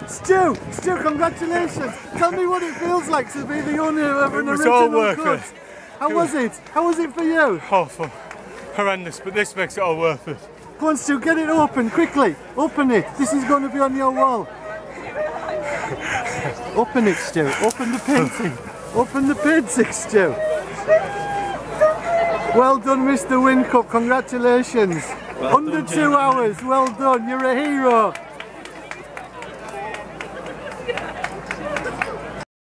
Stu, congratulations. Tell me what it feels like to be the owner of an original all worth goods. it. How was it? How was it for you? Awful, horrendous, but this makes it all worth it. Go on, Stu, get it open, quickly. Open it. This is going to be on your wall. Open it, Stu. Open the painting. Open the painting, Stu. Well done, Mr. Whincup. Congratulations. Under 2 hours. Well done. You're a hero.